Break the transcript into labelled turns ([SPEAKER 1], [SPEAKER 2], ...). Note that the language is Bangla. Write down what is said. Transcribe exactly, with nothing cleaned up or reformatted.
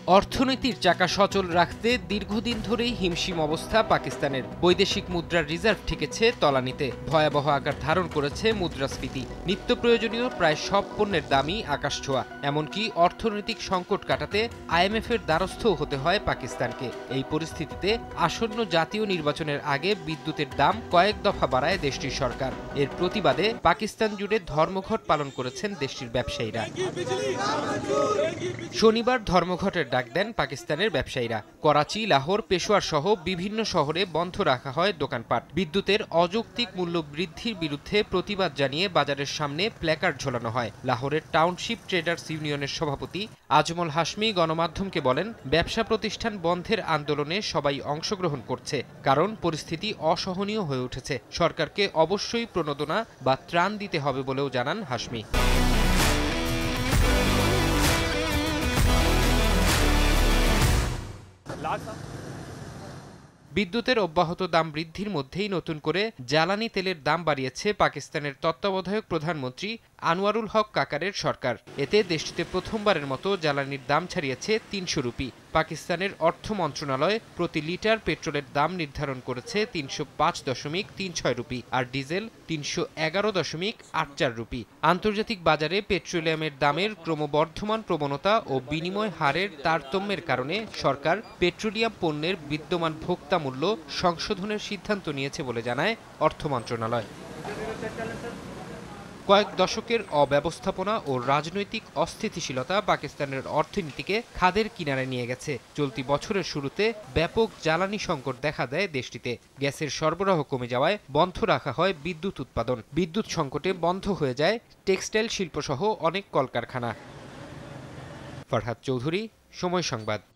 [SPEAKER 1] অর্থনীতির চাকা সচল রাখতে দীর্ঘদিন ধরেই হিমশিম অবস্থা পাকিস্তানের। বৈদেশিক মুদ্রার রিজার্ভ ঠেকেছে তলানিতে। ভয়াবহ আকার ধারণ করেছে মুদ্রাস্ফীতি। নিত্য প্রয়োজনীয় প্রায় সব পণ্যের দামই আকাশছোঁয়া। এমনকি অর্থনৈতিক সংকট কাটাতে আইএমএফ এর দ্বারস্থও হতে হয় পাকিস্তানকে। এই পরিস্থিতিতে আসন্ন জাতীয় নির্বাচনের আগে বিদ্যুতের দাম কয়েক দফা বাড়ায় দেশটির সরকার। এর প্রতিবাদে পাকিস্তান জুড়ে ধর্মঘট পালন করেছেন দেশটির ব্যবসায়ীরা। শনিবার ধর্মঘটের ডাক দেন পাকিস্তানের ব্যবসায়ীরা। করাচি, লাহোর, পেশোয়ার সহ বিভিন্ন শহরে বন্ধ রাখা হয় দোকানপাট। বিদ্যুতের অযৌক্তিক মূল্য বৃদ্ধির বিরুদ্ধে প্রতিবাদ জানিয়ে বাজারের সামনে প্ল্যাকার্ড ঝোলানো হয়। লাহোরের টাউনশিপ ট্রেডার্স ইউনিয়নের সভাপতি আজমল হাশমি গণমাধ্যমকে বলেন, ব্যবসা প্রতিষ্ঠান বন্ধের আন্দোলনে সবাই অংশগ্রহণ করছে, কারণ পরিস্থিতি অসহনীয় হয়ে উঠেছে। সরকারকে অবশ্যই প্রণোদনা বা ত্রাণ দিতে হবে বলেও জানান হাশমি। বিদ্যুতের অব্যাহত দাম বৃদ্ধির মধ্যেই নতুন করে জ্বালানি তেলের দাম বাড়িয়েছে পাকিস্তানের তত্ত্বাবধায়ক প্রধানমন্ত্রী আনোয়ারুল হক কাকারের সরকার। এতে দেশটিতে প্রথমবারের মতো জ্বালানির দাম ছাড়িয়েছে তিনশো রুপি। পাকিস্তানের অর্থ মন্ত্রণালয় প্রতি লিটার পেট্রোলের দাম নির্ধারণ করেছে তিনশো পাঁচ দশমিক তিন ছয় রুপি আর ডিজেল তিনশো এগারো দশমিক আট চার রুপি। আন্তর্জাতিক বাজারে পেট্রোলিয়ামের দামের ক্রমবর্ধমান প্রবণতা ও বিনিময় হারের তারতম্যের কারণে সরকার পেট্রোলিয়াম পণ্যের বিদ্যমান ভোক্তা মূল্য সংশোধনের সিদ্ধান্ত নিয়েছে বলে জানায় অর্থ মন্ত্রণালয়। কয়েক দশকের অব্যবস্থাপনা ও রাজনৈতিক অস্থিতিশীলতা পাকিস্তানের অর্থনীতিকে খাদের কিনারে নিয়ে গেছে। চলতি বছরের শুরুতে ব্যাপক জ্বালানি সংকট দেখা দেয় দেশটিতে। গ্যাসের সরবরাহ কমে যাওয়ায় বন্ধ রাখা হয় বিদ্যুৎ উৎপাদন। বিদ্যুৎ সংকটে বন্ধ হয়ে যায় টেক্সটাইল শিল্পসহ অনেক কলকারখানা। ফরহাদ চৌধুরী, সময় সংবাদ।